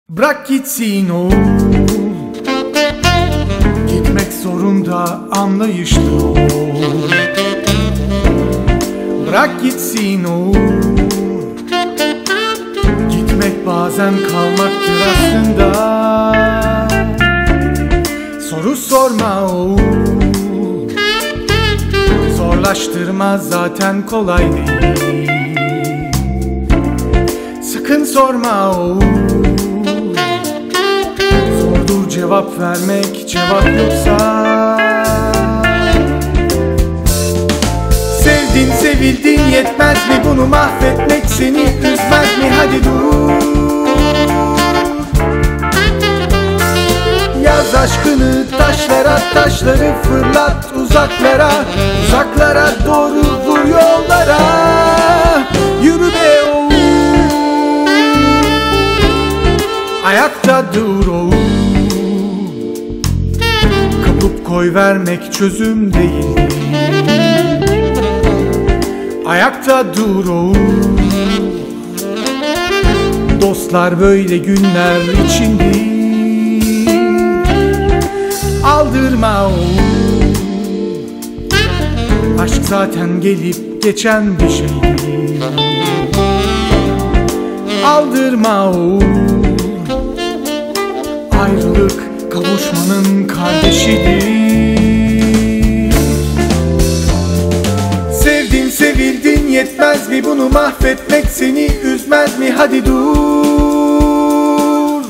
Bırak gitsin o, gitmek zorunda anlayışlı ol. Bırak gitsin o, gitmek bazen kalmaktır aslında. Soru sorma o, zorlaştırma zaten kolay değil. Sakın sorma o, zordur cevap vermek, cevap yoksa. Sevdin sevildin yetmez mi, bunu mahvetmek seni üzmez mi? Hadi dur, yaz aşkını taşlara, taşları fırlat uzaklara, uzaklara doğru vur yollara. Yürü be o, ayakta dur o, kapıp koy vermek çözüm değil. Ayakta dur o, dostlar böyle günler içindir. Aldırma o, aşk zaten gelip geçen bir şeydir. Aldırma o, ayrılık kavuşmanın kardeşidir. Sevdin sevildin yetmez mi, bunu mahvetmek seni üzmez mi? Hadi dur,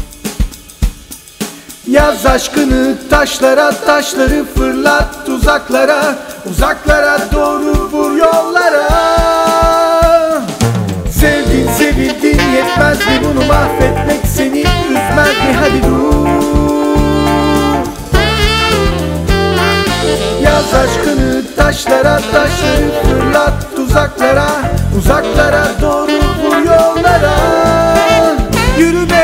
yaz aşkını taşlara, taşları fırlat uzaklara, uzaklara doğru vur yollara. Sevdin sevildin yetmez mi, bunu mahvetmek seni üzmez mi? Hadi dur, yaz aşkını taşlara, taşları fırlat uzaklara, uzaklara doğru vur yollara. Yürü be